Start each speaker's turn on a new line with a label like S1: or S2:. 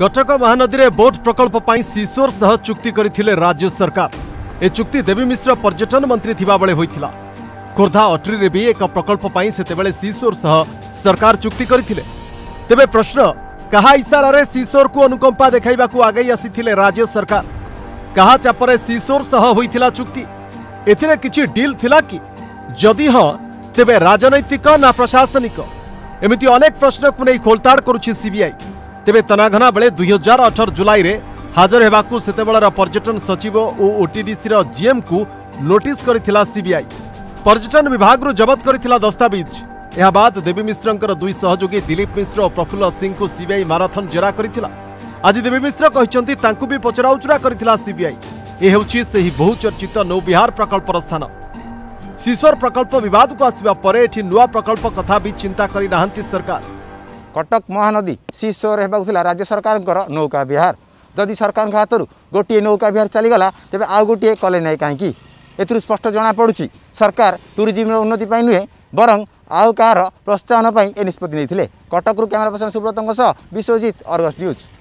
S1: कटक महानदी में बोट प्रकल्प पर सीसोर सह चुक्ति करथिले राज्य सरकार। ए चुक्ति देवी मिश्र पर्यटन मंत्री थिबा बेले होइथिला। खोर्धा अट्री रे भी एक प्रकल्प पर सेतेबेले सीसोर सह सरकार चुक्ति करथिले। तेबे प्रश्न कहा इशारा रे सीसोर को अनुकंपा देखाइबा को आगे आसीथिले राज्य सरकार। कहा चापरे सीसोर सह होइथिला चुक्ति। एथिरे किछि डील थिला कि जदि हां तेबे राजनैतिक ना प्रशासनिक एमिति अनेक प्रश्न को नहीं खोलताड़ करुछि सीबीआई। तेबे तनाघना बेले 2018 जुलाई रे हाजर हेबाकू सेतेबेलर पर्यटन सचिव और ओटीडीसी रो जीएम को नोटिस करिथिला सीबीआई। पर्यटन विभाग रो जबत करिथिला दस्तावेज। यह बाद देवी मिश्रंकर दुई सहयोगी दिलीप मिश्र और प्रफुल्ल सिंह को सीबीआई माराथन जेरा करिथिला। आज देवी मिश्र कहिसंती तांकू भी पचराउचरा करिथिला सीबीआई। ए हेउछि सेही बहुचर्चित नौविहार प्रकल्पर स्थान। सीसोर प्रकल्प विवाद को आसिबा परे एठी नुआ प्रकल्प कथा भी चिंता करि नाहंती सरकार।
S2: कटक महानदी सीसोर हेबाकुला राज्य सरकार नौका विहार जदि सरकार हाथ गोटे नौका विहार चलीगला तेज आउ गोटे कले ना कहीं ए स्पष्ट जना पड़ुछि सरकार टूरिज्म उन्नति नुहे बरं आउ कहार प्रोत्साहन ए निष्पत्ति नहीं। Cuttack camera person Subrat Biswajit Argus news.